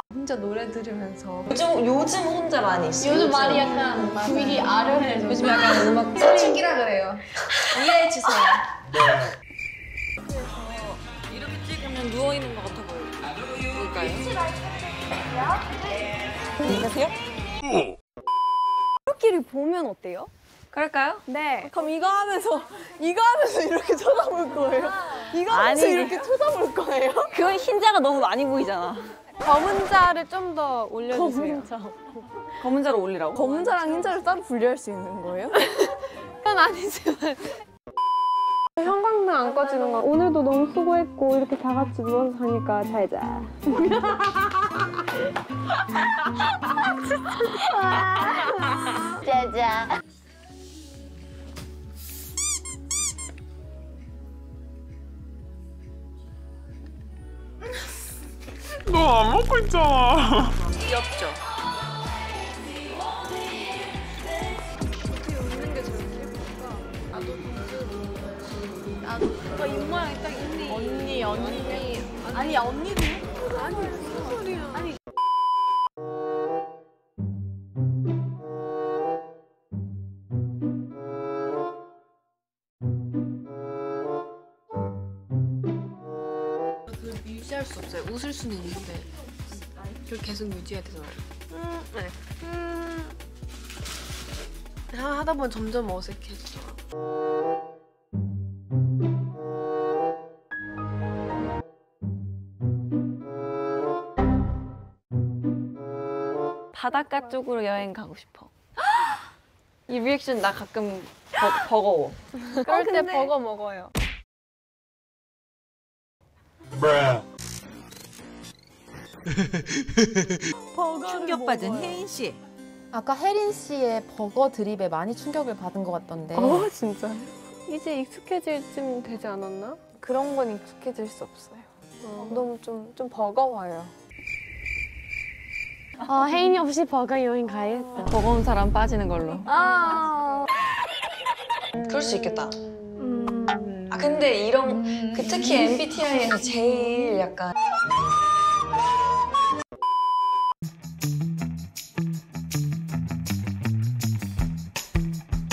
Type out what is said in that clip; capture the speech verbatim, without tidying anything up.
혼자 노래 들으면서 요즘, 요즘 혼자 많이 있어요. 요즘 많이 약간 분위기 아련해져. 요즘 약간 음악 스치기라 그래요. 이해해주세요. 그래서 이렇게 찍으면 누워있는 것 같아 보여요. 보일까요? 안녕하세요? 끼리 보면 어때요? 그럴까요? 네. 그럼 이거 하면서 이거 하면서 이렇게 쳐다볼 거예요? 이거 하면서 아니. 이렇게 쳐다볼 거예요? 그건 흰자가 너무 많이 보이잖아. 검은 자를 좀 더 올려주세요. 검은 자. 검은 자로 올리라고? 검은 자랑 흰 자를 따로 분리할 수 있는 거예요? 그건 아니지만 형광등 안 꺼지는 거 오늘도 너무 수고했고 이렇게 다 같이 누워서 자니까 잘 자. 짜자. 너 안 먹고 있잖아. 귀엽죠? 아, 입모양이 딱 있네. 언니, 언니. 아니, 언니도 예쁘다. 아니, 무슨 소리야. 아니. 유지할 수 없어요. 웃을 수는 있는데 그걸 계속 유지해야 돼서 음, 네. 음. 하다 보면 점점 어색해지더라고요. 바닷가 쪽으로 여행 가고 싶어. 이 리액션 나 가끔 버, 버거워. 그럴 때 버거 먹어요. 충격받은 혜인 씨. 아까 혜린 씨의 버거 드립에 많이 충격을 받은 것 같던데. 어 진짜? 이제 익숙해질 쯤 되지 않았나? 그런 건 익숙해질 수 없어요. 어, 너무 좀, 좀 버거워요. 어, 혜인이 없이 버거 여행 가야겠다. 버거운 사람 빠지는 걸로. 아 그럴 수 있겠다. 음. 아 근데 이런 그 특히 엠비티아이에서 제일 약간